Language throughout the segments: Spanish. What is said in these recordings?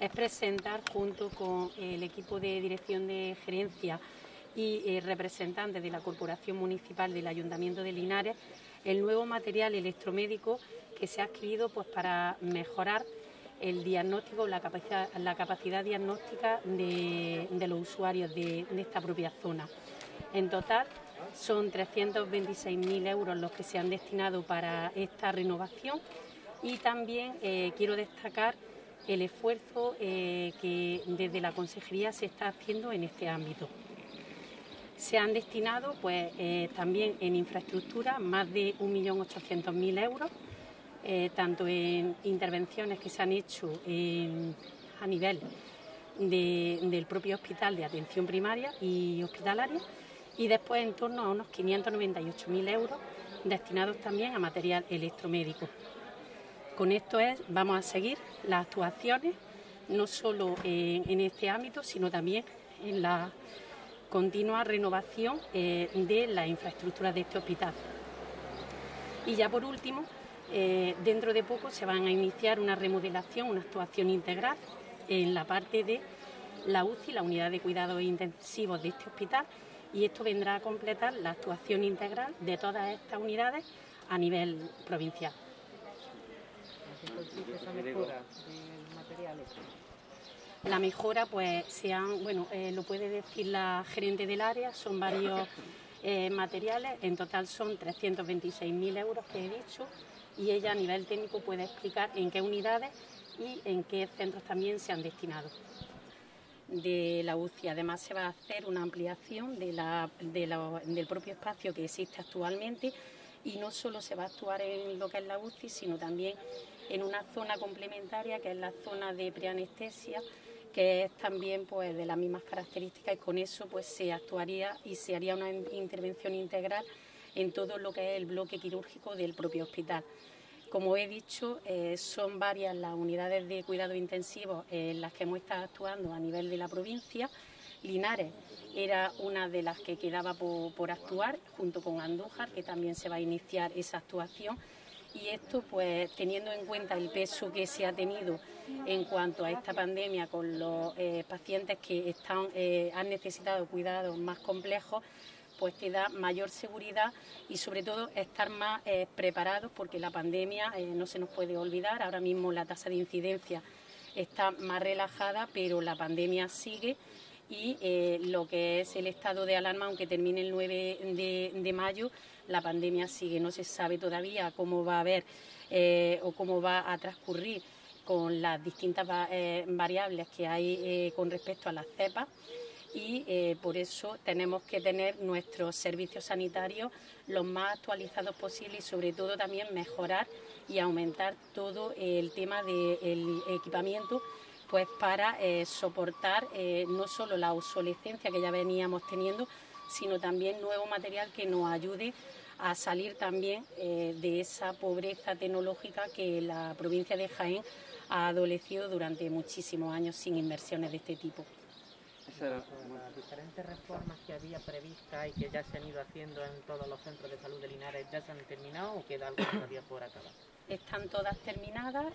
es presentar junto con el equipo de dirección de gerencia y representantes de la Corporación Municipal del Ayuntamiento de Linares el nuevo material electromédico que se ha adquirido pues, para mejorar el diagnóstico, la capacidad diagnóstica de los usuarios de esta propia zona. En total son 326.000 euros los que se han destinado para esta renovación y también quiero destacar el esfuerzo que desde la Consejería se está haciendo en este ámbito. Se han destinado pues, también en infraestructura más de 1.800.000 euros, tanto en intervenciones que se han hecho a nivel del propio hospital de atención primaria y hospitalaria, y después en torno a unos 598.000 euros destinados también a material electromédico. Con esto vamos a seguir las actuaciones, no solo en este ámbito, sino también en la continua renovación de las infraestructuras de este hospital. Y ya por último, dentro de poco se van a iniciar una remodelación, una actuación integral en la parte de la UCI, la unidad de cuidados intensivos de este hospital, y esto vendrá a completar la actuación integral de todas estas unidades a nivel provincial. ¿En qué consiste esa mejora del material? La mejora, pues, lo puede decir la gerente del área, son varios materiales, en total son 326.000 euros que he dicho, y ella a nivel técnico puede explicar en qué unidades y en qué centros también se han destinado. De la UCI, además se va a hacer una ampliación del propio espacio que existe actualmente, y no solo se va a actuar en lo que es la UCI, sino también en una zona complementaria que es la zona de preanestesia, que es también pues, de las mismas características, y con eso pues, se actuaría y se haría una intervención integral en todo lo que es el bloque quirúrgico del propio hospital. Como he dicho, son varias las unidades de cuidados intensivos en las que hemos estado actuando a nivel de la provincia. Linares era una de las que quedaba por actuar, junto con Andújar, que también se va a iniciar esa actuación. Y esto, pues, teniendo en cuenta el peso que se ha tenido en cuanto a esta pandemia con los pacientes que han necesitado cuidados más complejos, pues te da mayor seguridad y sobre todo estar más preparados, porque la pandemia no se nos puede olvidar. Ahora mismo la tasa de incidencia está más relajada, pero la pandemia sigue, y lo que es el estado de alarma, aunque termine el 9 de mayo, la pandemia sigue. No se sabe todavía cómo va a haber o cómo va a transcurrir con las distintas variables que hay con respecto a las cepas, y por eso tenemos que tener nuestros servicios sanitarios los más actualizados posibles, y sobre todo también mejorar y aumentar todo el tema del equipamiento, pues para soportar no solo la obsolescencia que ya veníamos teniendo, sino también nuevo material que nos ayude a salir también de esa pobreza tecnológica que la provincia de Jaén ha adolecido durante muchísimos años sin inversiones de este tipo. Las diferentes reformas que había previstas y que ya se han ido haciendo en todos los centros de salud de Linares, ¿ya se han terminado o queda algo todavía por acabar? Están todas terminadas,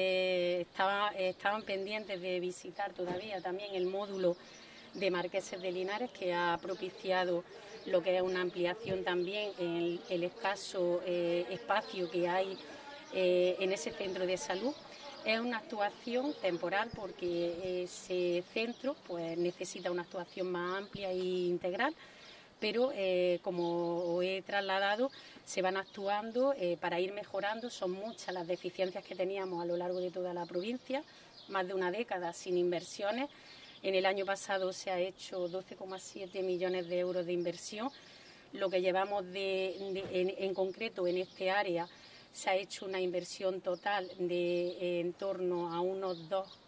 estaban pendientes de visitar todavía también el módulo de Marqueses de Linares, que ha propiciado lo que es una ampliación también en el escaso espacio que hay en ese centro de salud. Es una actuación temporal porque ese centro pues, necesita una actuación más amplia e integral, pero como os he trasladado, se van actuando para ir mejorando. Son muchas las deficiencias que teníamos a lo largo de toda la provincia, más de una década sin inversiones. En el año pasado se ha hecho 12,7 millones de euros de inversión. Lo que llevamos en concreto en este área, se ha hecho una inversión total de en torno a unos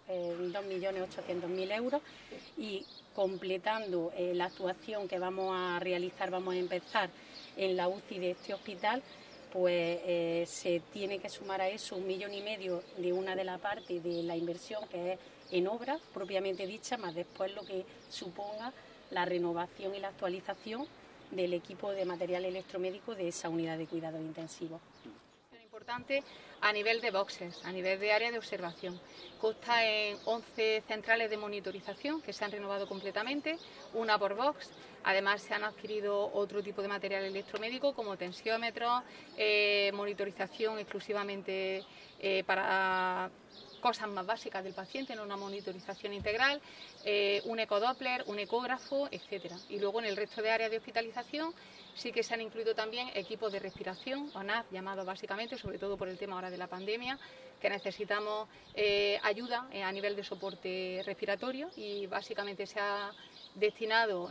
2.800.000 euros, y completando la actuación que vamos a realizar, vamos a empezar en la UCI de este hospital, pues se tiene que sumar a eso 1,5 millones de una de la parte de la inversión que es en obra propiamente dicha, más después lo que suponga la renovación y la actualización del equipo de material electromédico de esa unidad de cuidados intensivos. importante a nivel de boxes, a nivel de área de observación. Consta en 11 centrales de monitorización que se han renovado completamente, una por box. Además se han adquirido otro tipo de material electromédico como tensiómetros, monitorización exclusivamente para cosas más básicas del paciente, no una monitorización integral, un ecodoppler, un ecógrafo, etcétera. Y luego en el resto de áreas de hospitalización sí que se han incluido también equipos de respiración, ONAP llamados básicamente, sobre todo por el tema ahora de la pandemia, que necesitamos ayuda a nivel de soporte respiratorio y básicamente se ha destinado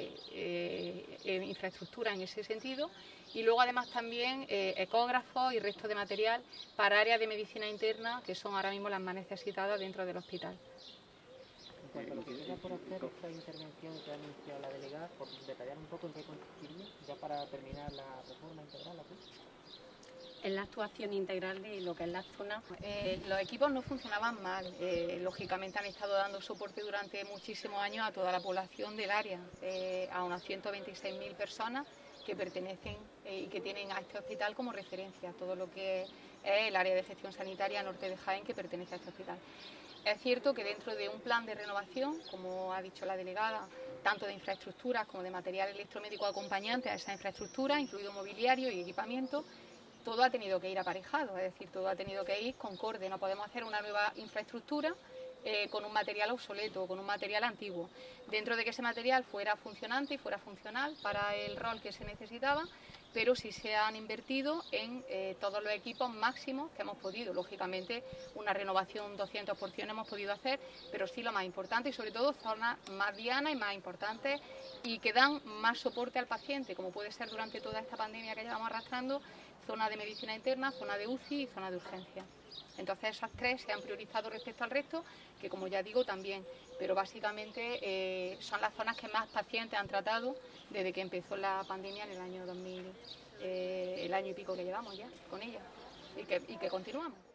infraestructura en ese sentido. Y luego además también ecógrafos y resto de material para áreas de medicina interna que son ahora mismo las más necesitadas dentro del hospital. En cuanto a lo que queda por hacer esta intervención que ha anunciado la delegada, por detallar un poco en qué consistiría, ya para terminar la reforma integral aquí. En la actuación integral de lo que es la zona. Los equipos no funcionaban mal, lógicamente han estado dando soporte durante muchísimos años a toda la población del área, a unas 126.000 personas que pertenecen y que tienen a este hospital como referencia, todo lo que es el área de gestión sanitaria norte de Jaén que pertenece a este hospital. Es cierto que dentro de un plan de renovación, como ha dicho la delegada, tanto de infraestructuras como de material electromédico acompañante a esa infraestructura, incluido mobiliario y equipamiento, todo ha tenido que ir aparejado, es decir, todo ha tenido que ir concorde. No podemos hacer una nueva infraestructura con un material obsoleto, con un material antiguo. Dentro de que ese material fuera funcionante y fuera funcional para el rol que se necesitaba, pero sí se han invertido en todos los equipos máximos que hemos podido. Lógicamente, una renovación 200% hemos podido hacer, pero sí lo más importante y sobre todo zonas más dianas y más importantes y que dan más soporte al paciente, como puede ser durante toda esta pandemia que llevamos arrastrando, zona de medicina interna, zona de UCI y zona de urgencia. Entonces esas tres se han priorizado respecto al resto, que como ya digo también, pero básicamente son las zonas que más pacientes han tratado desde que empezó la pandemia en el año 2000, el año y pico que llevamos ya con ella y que continuamos.